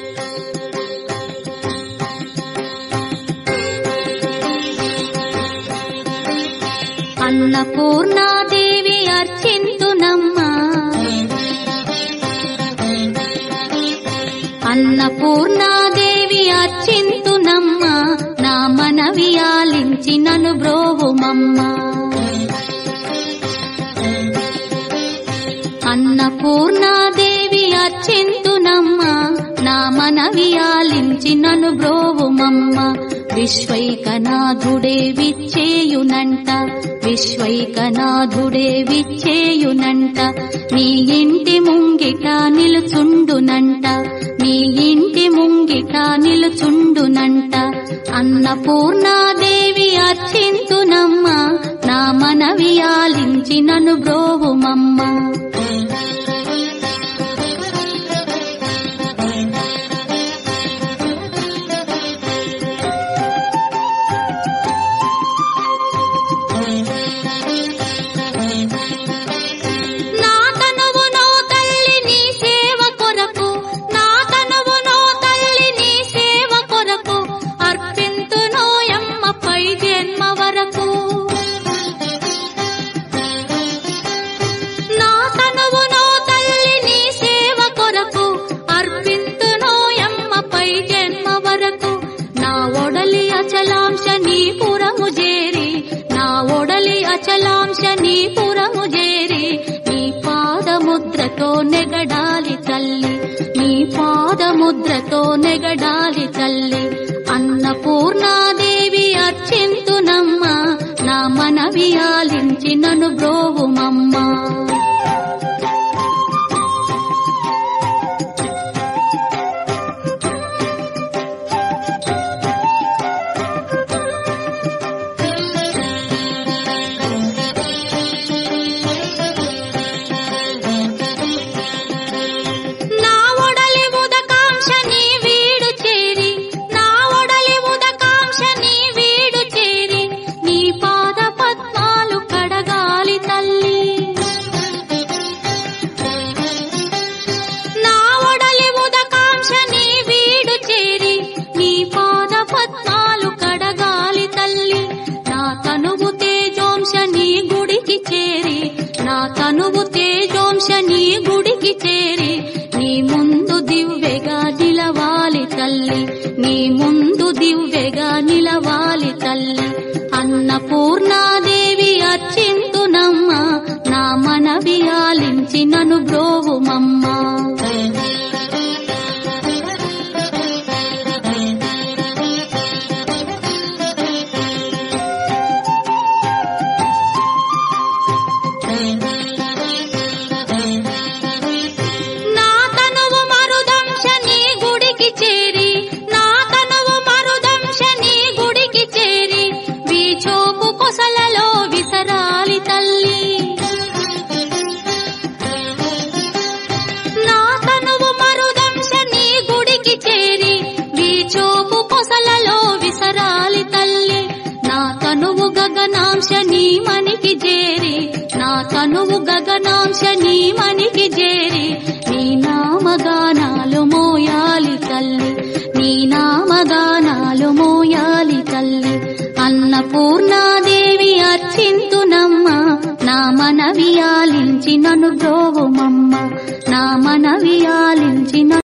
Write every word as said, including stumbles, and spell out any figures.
అన్నపూర్ణాదేవి అర్చింతునమ్మా, అన్నపూర్ణాదేవి అర్చింతునమ్మా, నా మనవి ఆలించి నన్ను బ్రోవుమమ్మా. అన్నపూర్ణాదేవి అర్చింతునమ్మా, నా మనవి ఆలించి నన్ను బ్రోవుమమ్మా. విశ్వైకనాథుడే విచ్చేయునంట, విశ్వైకనాథుడే విచ్చేయునంట, నీ ఇంటి ముంగిట నిలుచుండునంట, నీ ఇంటి ముంగిట నిలుచుండునంట. అన్నపూర్ణాదేవి అర్చింతునమ్మా, నా మనవి ఆలించి నన్ను బ్రోవుమమ్మా. అచలాంశ నీ పురము చేరి, నా ఒడలి అచలాంశ నీ పురము చేరి, నీ పాదముద్రతో నెగడాలి తల్లి, నీ పాదముద్రతో నెగడాలి తల్లి. అన్నపూర్ణాదేవి అర్చింతునమ్మా, నా మనవి ఆలించి నన్ను బ్రోవుమమ్మా. నా తనువు తేజోంశ నీ గుడికి చేరి, నీ ముందు దివ్వెగా నిలవాలి తల్లి, నీ ముందు దివ్వెగా నిలవాలి తల్లి. అన్నపూర్ణాదేవి అర్చింతునమ్మా, నా మనవి ఆలించి నన్ను బ్రోవుమమ్మా. గగనాంశ నీ మనికి చేరి, నా తనువు గగనాంశ నీ మనికి చేరి, నీ నామగానాలు మోయాలి తల్లి, నీ నామగానాలు మోయాలి తల్లి. అన్నపూర్ణాదేవి అర్చింతునమ్మా, నా మనవి ఆలించి నన్ను బ్రోవుమమ్మా, నా మనవి ఆలించి